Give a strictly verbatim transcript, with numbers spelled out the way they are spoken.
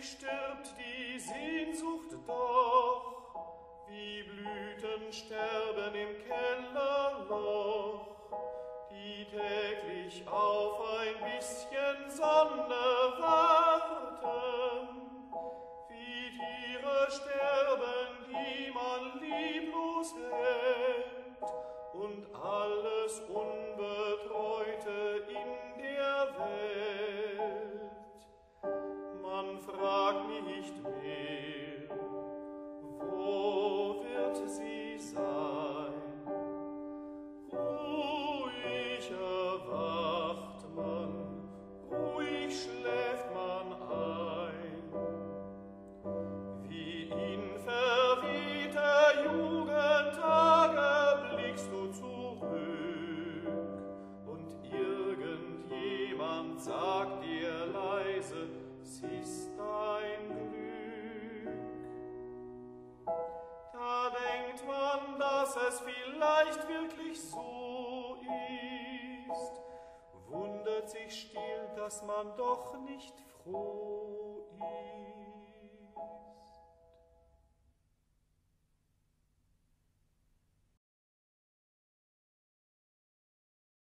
Allmählich stirbt die Sehnsucht doch, wie Blüten sterben im Kellerloch, die täglich auf ein bisschen Sonne warten, wie Tiere sterben, die man lieblos hält, und alles Unbetreute in der Welt. Man fragt nicht mehr, wo wird sie sein? Ruhig erwacht man, ruhig schläft man ein. Wie in verwehter Jugendtage blickst du zurück, und irgendjemand sagt dir leise, es ist dein Glück. Da denkt man, dass es vielleicht wirklich so ist, wundert sich still, dass man doch nicht froh ist.